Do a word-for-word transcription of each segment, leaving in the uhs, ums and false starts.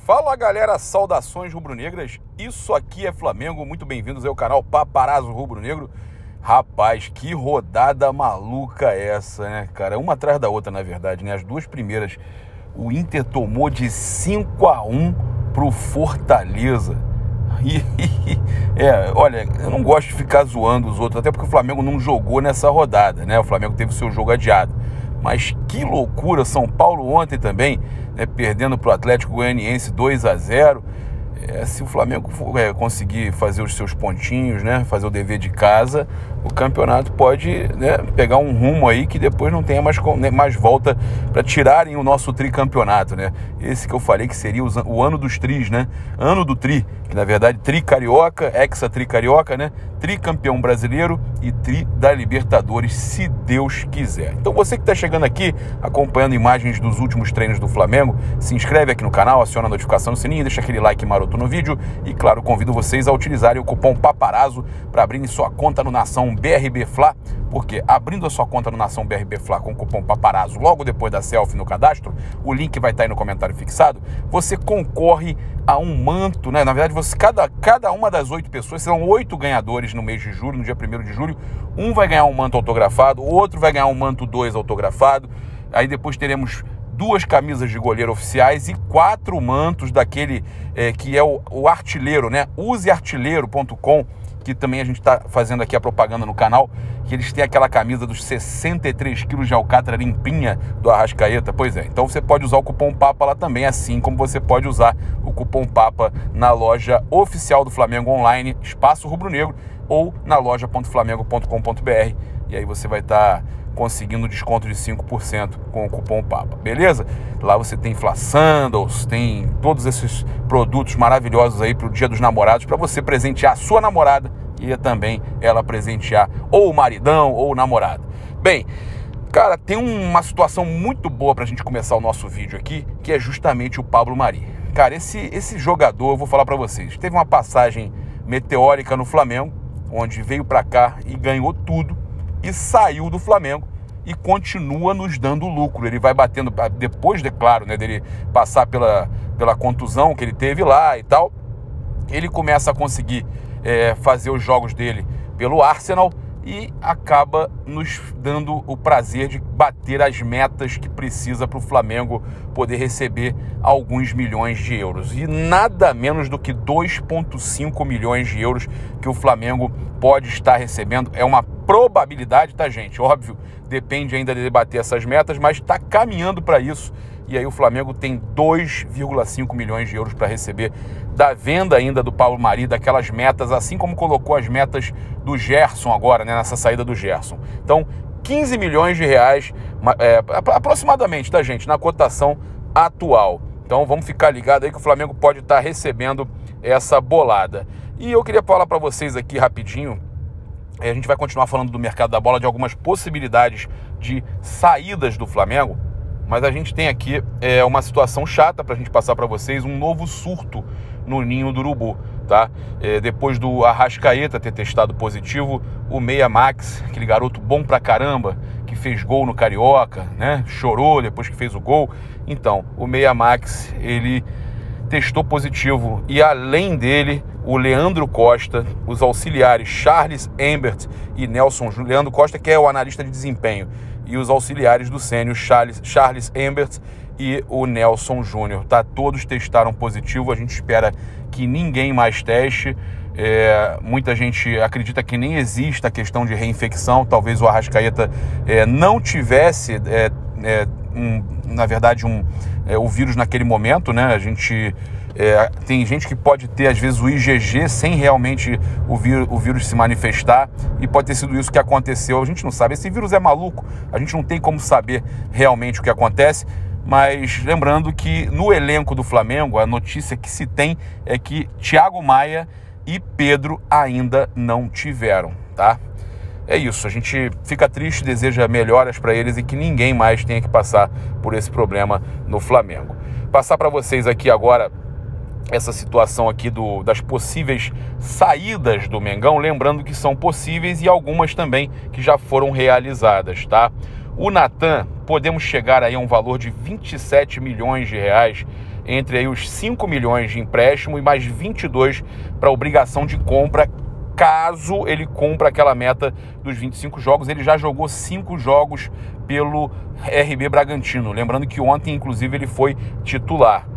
Fala galera, saudações rubro-negras, isso aqui é Flamengo, muito bem-vindos ao canal Paparazzo Rubro-Negro. Rapaz, que rodada maluca é essa, né, cara? Uma atrás da outra, na verdade, né? As duas primeiras, o Inter tomou de cinco a um pro Fortaleza. E, é, olha, eu não gosto de ficar zoando os outros, até porque o Flamengo não jogou nessa rodada, né? O Flamengo teve o seu jogo adiado. Mas que loucura, São Paulo ontem também, né, perdendo para o Atlético Goianiense dois a zero. É, se o Flamengo é, conseguir fazer os seus pontinhos, né, fazer o dever de casa, o campeonato pode, né, pegar um rumo aí que depois não tenha mais, né, mais volta para tirarem o nosso tricampeonato, né? Esse que eu falei que seria o, o ano dos tris, né? Ano do tri, que na verdade tri carioca, hexa tri carioca, né? Tricampeão brasileiro e tri da Libertadores, se Deus quiser. Então você que está chegando aqui, acompanhando imagens dos últimos treinos do Flamengo, se inscreve aqui no canal, aciona a notificação no sininho, deixa aquele like maroto no vídeo e, claro, convido vocês a utilizarem o cupom Paparazzo para abrirem sua conta no Nação B R B Fla, porque abrindo a sua conta no Nação B R B Fla com o cupom Paparazzo logo depois da selfie no cadastro, o link vai estar aí no comentário fixado, você concorre a um manto, né? Na verdade, você, cada, cada uma das oito pessoas, serão oito ganhadores no mês de julho, no dia primeiro de julho, um vai ganhar um manto autografado, o outro vai ganhar um manto dois autografado, aí depois teremos duas camisas de goleiro oficiais e quatro mantos daquele é, que é o, o artilheiro, né? use artilheiro ponto com, que também a gente está fazendo aqui a propaganda no canal, que eles têm aquela camisa dos sessenta e três quilos de alcatra limpinha do Arrascaeta. Pois é, então você pode usar o cupom PAPA lá também, assim como você pode usar o cupom PAPA na loja oficial do Flamengo online, Espaço Rubro Negro, ou na loja ponto flamengo ponto com ponto br, e aí você vai estar... Tá conseguindo desconto de cinco por cento com o cupom PAPA, beleza? Lá você tem Fla Sandals, tem todos esses produtos maravilhosos aí para o Dia dos Namorados, para você presentear a sua namorada e também ela presentear ou o maridão ou o namorado. Bem, cara, tem uma situação muito boa para a gente começar o nosso vídeo aqui, que é justamente o Pablo Mari. Cara, esse, esse jogador, eu vou falar para vocês, teve uma passagem meteórica no Flamengo, onde veio para cá e ganhou tudo, e saiu do Flamengo e continua nos dando lucro. Ele vai batendo, depois, de claro, né, dele passar pela, pela contusão que ele teve lá e tal, ele começa a conseguir é, fazer os jogos dele pelo Arsenal e acaba nos dando o prazer de bater as metas que precisa para o Flamengo poder receber alguns milhões de euros. E nada menos do que dois vírgula cinco milhões de euros que o Flamengo pode estar recebendo. É uma probabilidade, tá, gente? Óbvio, depende ainda de bater essas metas, mas está caminhando para isso. E aí o Flamengo tem dois vírgula cinco milhões de euros para receber da venda ainda do Pablo Mari, daquelas metas, assim como colocou as metas do Gerson agora, né, nessa saída do Gerson. Então, quinze milhões de reais, é, aproximadamente, tá, gente, na cotação atual. Então, vamos ficar ligado aí que o Flamengo pode estar recebendo essa bolada. E eu queria falar para vocês aqui rapidinho, a gente vai continuar falando do mercado da bola, de algumas possibilidades de saídas do Flamengo, mas a gente tem aqui é, uma situação chata para a gente passar para vocês, um novo surto no ninho do urubu, tá? É, depois do Arrascaeta ter testado positivo, o Meia Max, aquele garoto bom pra caramba, que fez gol no Carioca, né? Chorou depois que fez o gol. Então, o Meia Max, ele testou positivo e além dele, o Leandro Costa, os auxiliares Charles Embert e Nelson Júnior, Leandro Costa que é o analista de desempenho, e os auxiliares do Sênio, Charles, Charles Embert e o Nelson Júnior, tá? Todos testaram positivo, a gente espera que ninguém mais teste. É, muita gente acredita que nem exista a questão de reinfecção, talvez o Arrascaeta é, não tivesse, é, é, um, na verdade, um, é, o vírus naquele momento, né? A gente... É, tem gente que pode ter, às vezes, o I G G sem realmente o, vír, o vírus se manifestar, e pode ter sido isso que aconteceu. A gente não sabe, esse vírus é maluco, a gente não tem como saber realmente o que acontece, mas lembrando que no elenco do Flamengo, a notícia que se tem é que Thiago Maia e Pedro ainda não tiveram, tá? É isso, a gente fica triste, deseja melhoras para eles e que ninguém mais tenha que passar por esse problema no Flamengo. Passar para vocês aqui agora essa situação aqui do, das possíveis saídas do Mengão, lembrando que são possíveis e algumas também que já foram realizadas, tá? O Natan, podemos chegar aí a um valor de vinte e sete milhões de reais entre aí os cinco milhões de empréstimo e mais vinte e dois para obrigação de compra, caso ele cumpra aquela meta dos vinte e cinco jogos. Ele já jogou cinco jogos pelo R B Bragantino, lembrando que ontem, inclusive, ele foi titular.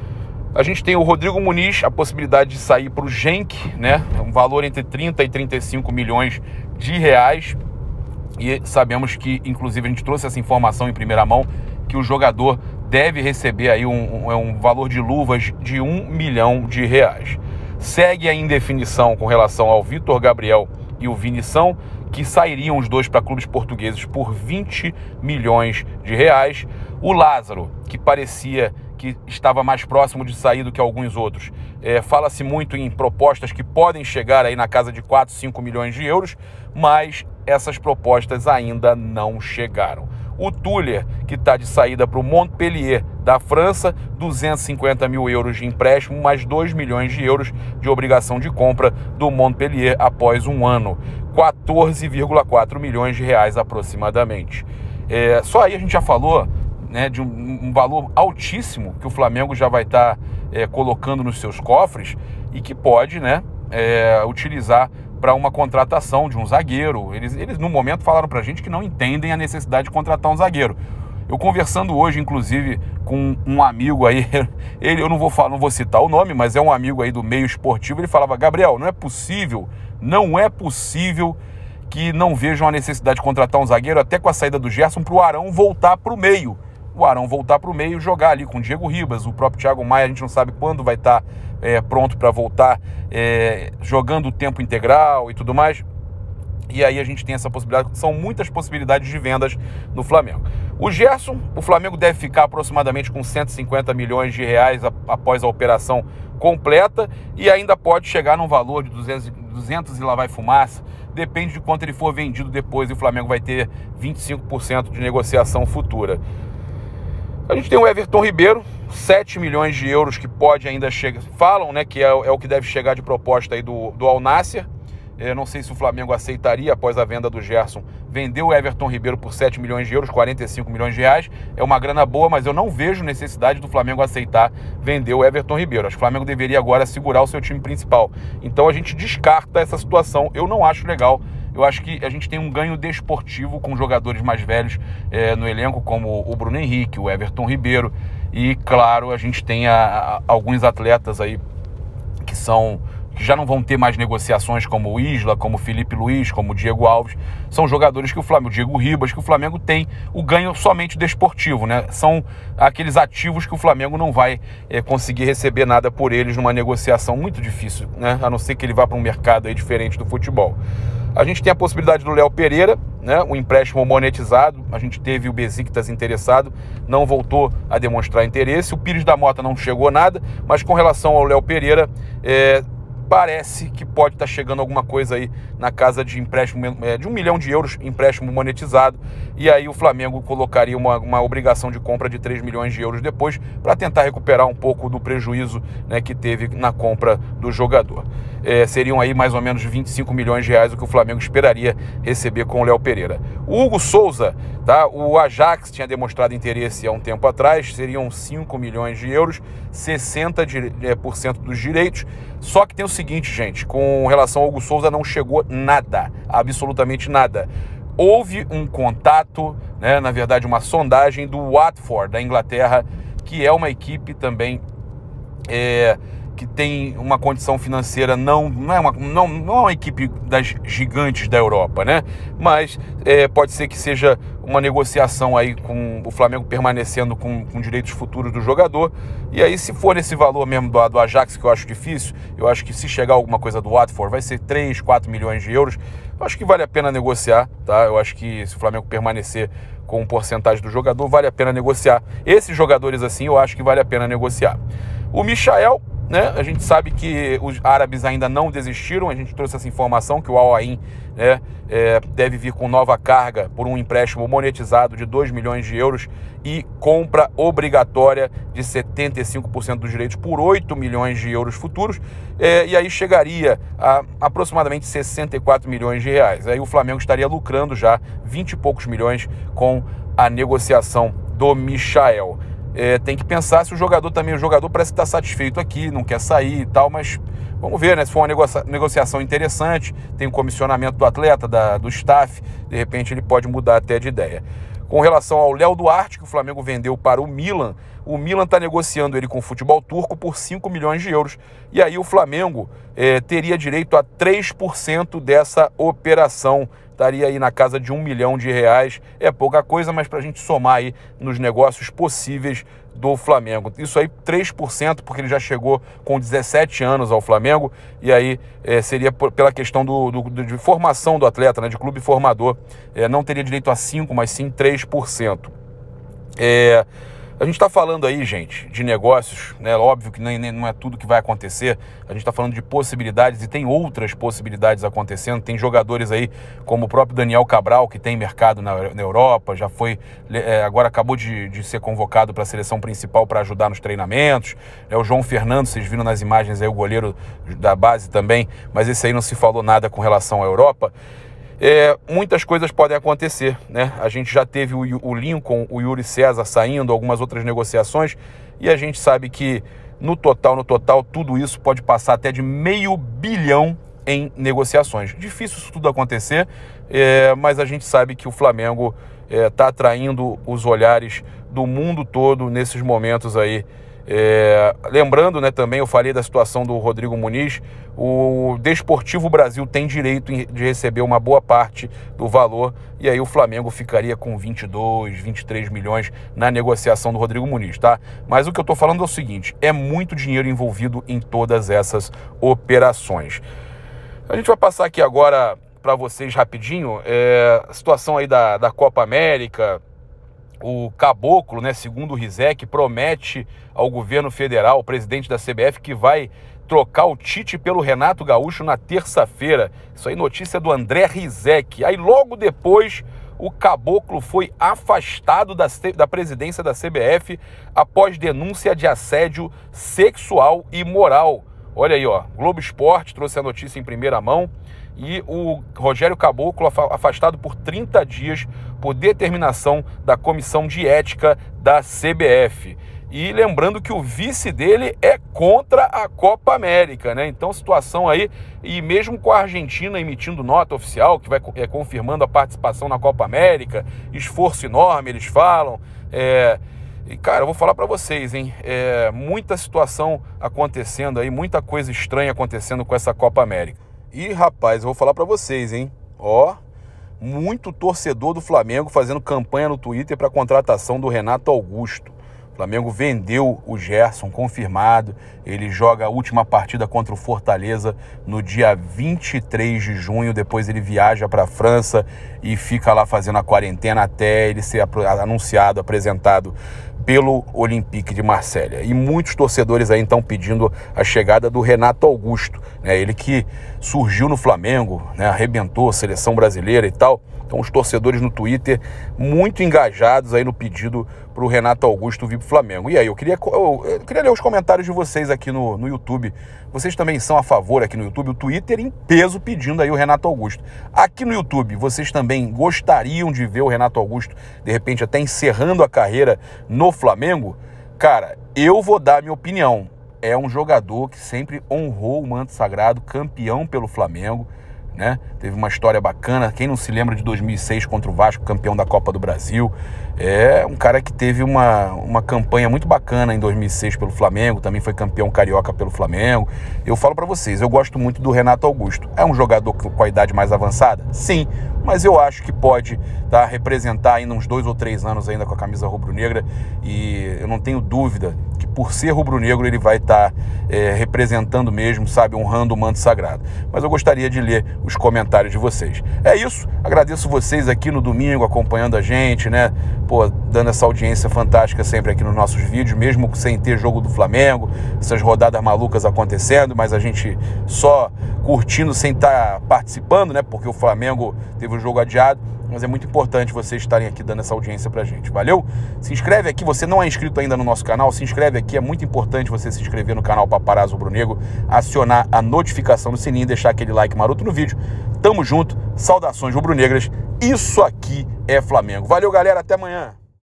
A gente tem o Rodrigo Muniz, a possibilidade de sair para o Genk, né? Um valor entre trinta e trinta e cinco milhões de reais. E sabemos que, inclusive, a gente trouxe essa informação em primeira mão, que o jogador deve receber aí um, um, um valor de luvas de um milhão de reais. Segue a indefinição com relação ao Vitor Gabriel e o Vinição, que sairiam os dois para clubes portugueses por vinte milhões de reais. O Lázaro, que parecia que estava mais próximo de sair do que alguns outros, é, fala-se muito em propostas que podem chegar aí na casa de quatro, cinco milhões de euros, mas essas propostas ainda não chegaram. O Tuller, que está de saída para o Montpellier da França, duzentos e cinquenta mil euros de empréstimo, mais dois milhões de euros de obrigação de compra do Montpellier após um ano. quatorze vírgula quatro milhões de reais aproximadamente. É, só aí a gente já falou, né, de um, um valor altíssimo que o Flamengo já vai estar tá, é, colocando nos seus cofres e que pode, né, é, utilizar para uma contratação de um zagueiro. Eles, eles, no momento, falaram para a gente que não entendem a necessidade de contratar um zagueiro. Eu conversando hoje, inclusive, com um amigo aí, ele, eu não vou, falar, não vou citar o nome, mas é um amigo aí do meio esportivo, ele falava: Gabriel, não é possível, não é possível que não vejam a necessidade de contratar um zagueiro, até com a saída do Gerson, para o Arão voltar para o meio. O Arão voltar para o meio e jogar ali com o Diego Ribas, o próprio Thiago Maia, a gente não sabe quando vai estar é, pronto para voltar é, jogando o tempo integral e tudo mais. E aí a gente tem essa possibilidade, são muitas possibilidades de vendas no Flamengo. O Gerson, o Flamengo deve ficar aproximadamente com cento e cinquenta milhões de reais após a operação completa e ainda pode chegar num valor de duzentos, duzentos e lá vai fumaça, depende de quanto ele for vendido depois e o Flamengo vai ter vinte e cinco por cento de negociação futura. A gente tem o Everton Ribeiro, sete milhões de euros que pode ainda chegar, falam, né, que é, é o que deve chegar de proposta aí do, do Al Nassr. Eu não sei se o Flamengo aceitaria, após a venda do Gerson, vender o Everton Ribeiro por sete milhões de euros, quarenta e cinco milhões de reais. É uma grana boa, mas eu não vejo necessidade do Flamengo aceitar vender o Everton Ribeiro. Acho que o Flamengo deveria agora segurar o seu time principal. Então a gente descarta essa situação. Eu não acho legal. Eu acho que a gente tem um ganho desportivo com jogadores mais velhos é, no elenco, como o Bruno Henrique, o Everton Ribeiro. E, claro, a gente tem a, a, alguns atletas aí que são... que já não vão ter mais negociações, como o Isla, como o Felipe Luiz, como o Diego Alves. São jogadores que o Flamengo, o Diego Ribas, que o Flamengo tem o ganho somente desportivo, né? São aqueles ativos que o Flamengo não vai é, conseguir receber nada por eles numa negociação muito difícil, né? A não ser que ele vá para um mercado aí diferente do futebol. A gente tem a possibilidade do Léo Pereira, né? Um empréstimo monetizado. A gente teve o Besiktas interessado, não voltou a demonstrar interesse. O Pires da Mota não chegou nada, mas com relação ao Léo Pereira, é, parece que pode estar chegando alguma coisa aí na casa de empréstimo é, de um milhão de euros, empréstimo monetizado, e aí o Flamengo colocaria uma, uma obrigação de compra de três milhões de euros depois para tentar recuperar um pouco do prejuízo, né, que teve na compra do jogador. É, seriam aí mais ou menos vinte e cinco milhões de reais o que o Flamengo esperaria receber com o Léo Pereira. O Hugo Souza, tá? O Ajax tinha demonstrado interesse há um tempo atrás, seriam cinco milhões de euros, sessenta por cento dos direitos. Só que tem o seguinte, gente, com relação ao Hugo Souza não chegou nada, absolutamente nada. Houve um contato, né, na verdade uma sondagem do Watford, da Inglaterra, que é uma equipe também é, que tem uma condição financeira, não, não, é uma, não, não é uma equipe das gigantes da Europa, né? Mas é, pode ser que seja uma negociação aí com o Flamengo permanecendo com, com direitos futuros do jogador. E aí, se for nesse valor mesmo do, do Ajax, que eu acho difícil, eu acho que se chegar alguma coisa do Watford, vai ser três, quatro milhões de euros. Eu acho que vale a pena negociar, tá? Eu acho que se o Flamengo permanecer com um porcentagem do jogador, vale a pena negociar. Esses jogadores assim, eu acho que vale a pena negociar. O Michael, né? A gente sabe que os árabes ainda não desistiram, a gente trouxe essa informação que o Al Ain, né, é, deve vir com nova carga por um empréstimo monetizado de dois milhões de euros e compra obrigatória de setenta e cinco por cento dos direitos por oito milhões de euros futuros, é, e aí chegaria a aproximadamente sessenta e quatro milhões de reais. Aí o Flamengo estaria lucrando já vinte e poucos milhões com a negociação do Michael. é, tem que pensar se o jogador também, o jogador parece estar satisfeito aqui, não quer sair e tal, mas vamos ver, né? Se for uma negocia negociação interessante, tem o comissionamento do atleta, da, do staff, de repente ele pode mudar até de ideia. Com relação ao Léo Duarte, que o Flamengo vendeu para o Milan, o Milan está negociando ele com o futebol turco por cinco milhões de euros. E aí o Flamengo eh, teria direito a três por cento dessa operação. Estaria aí na casa de um milhão de reais. É pouca coisa, mas para a gente somar aí nos negócios possíveis do Flamengo. Isso aí, três por cento, porque ele já chegou com dezessete anos ao Flamengo, e aí é, seria por, pela questão do, do, de formação do atleta, né, de clube formador, é, não teria direito a cinco por cento, mas sim três por cento. É... A gente está falando aí, gente, de negócios, né? Óbvio que nem, nem, não é tudo que vai acontecer. A gente está falando de possibilidades e tem outras possibilidades acontecendo. Tem jogadores aí, como o próprio Daniel Cabral, que tem mercado na, na Europa, já foi, é, agora acabou de, de ser convocado para a seleção principal para ajudar nos treinamentos. É o João Fernando, vocês viram nas imagens aí, o goleiro da base também, mas esse aí não se falou nada com relação à Europa. É, muitas coisas podem acontecer, né? A gente já teve o, o Lincoln, o Yuri César saindo, algumas outras negociações, e a gente sabe que no total, no total, tudo isso pode passar até de meio bilhão em negociações. Difícil isso tudo acontecer, é, mas a gente sabe que o Flamengo está é, atraindo os olhares do mundo todo nesses momentos aí. É, lembrando, né, também eu falei da situação do Rodrigo Muniz, o Desportivo Brasil tem direito de receber uma boa parte do valor, e aí o Flamengo ficaria com vinte e dois, vinte e três milhões na negociação do Rodrigo Muniz, tá? Mas o que eu tô falando é o seguinte, é muito dinheiro envolvido em todas essas operações. A gente vai passar aqui agora para vocês rapidinho, é, a situação aí da, da Copa América. O Caboclo, né, segundo o Rizek, promete ao governo federal, o presidente da C B F, que vai trocar o Tite pelo Renato Gaúcho na terça-feira. Isso aí, notícia do André Rizek. Aí logo depois, o Caboclo foi afastado da, da presidência da C B F após denúncia de assédio sexual e moral. Olha aí, ó, Globo Esporte trouxe a notícia em primeira mão. E o Rogério Caboclo afastado por trinta dias por determinação da Comissão de Ética da C B F. E lembrando que o vice dele é contra a Copa América, né? Então, situação aí, e mesmo com a Argentina emitindo nota oficial, que vai é, confirmando a participação na Copa América, esforço enorme, eles falam. É... E, cara, eu vou falar pra vocês, hein? É, muita situação acontecendo aí, muita coisa estranha acontecendo com essa Copa América. E, rapaz, eu vou falar pra vocês, hein? Ó, muito torcedor do Flamengo fazendo campanha no Twitter para a contratação do Renato Augusto. O Flamengo vendeu o Gerson, confirmado. Ele joga a última partida contra o Fortaleza no dia vinte e três de junho. Depois ele viaja para a França e fica lá fazendo a quarentena até ele ser anunciado, apresentado pelo Olympique de Marselha. E muitos torcedores aí estão pedindo a chegada do Renato Augusto, né? Ele que surgiu no Flamengo, né? Arrebentou a seleção brasileira e tal. Então os torcedores no Twitter muito engajados aí no pedido para o Renato Augusto vir para o Flamengo. E aí, eu queria, eu, eu queria ler os comentários de vocês aqui no, no YouTube. Vocês também são a favor aqui no YouTube, o Twitter em peso pedindo aí o Renato Augusto. Aqui no YouTube, vocês também gostariam de ver o Renato Augusto, de repente até encerrando a carreira no Flamengo? Cara, eu vou dar a minha opinião. É um jogador que sempre honrou o manto sagrado, campeão pelo Flamengo, né? Teve uma história bacana. Quem não se lembra de dois mil e seis contra o Vasco, campeão da Copa do Brasil? É um cara que teve uma, uma campanha muito bacana em dois mil e seis pelo Flamengo, também foi campeão carioca pelo Flamengo. Eu falo pra vocês, eu gosto muito do Renato Augusto. É um jogador com a idade mais avançada? Sim, mas eu acho que pode tá, representar ainda uns dois ou três anos ainda com a camisa rubro-negra, e eu não tenho dúvida que por ser rubro-negro ele vai estar tá, é, representando mesmo, sabe, honrando o manto sagrado. Mas eu gostaria de ler os comentários de vocês. É isso, agradeço vocês aqui no domingo acompanhando a gente, né? Pô, dando essa audiência fantástica sempre aqui nos nossos vídeos, mesmo sem ter jogo do Flamengo, essas rodadas malucas acontecendo, mas a gente só curtindo sem estar participando, né? Porque o Flamengo teve o jogo adiado, mas é muito importante vocês estarem aqui dando essa audiência pra gente, valeu? Se inscreve aqui, você não é inscrito ainda no nosso canal, se inscreve aqui, é muito importante você se inscrever no canal Paparazzo Rubro-Negro, acionar a notificação do sininho, deixar aquele like maroto no vídeo. Tamo junto, saudações rubro-negras, isso aqui é Flamengo. Valeu, galera, até amanhã.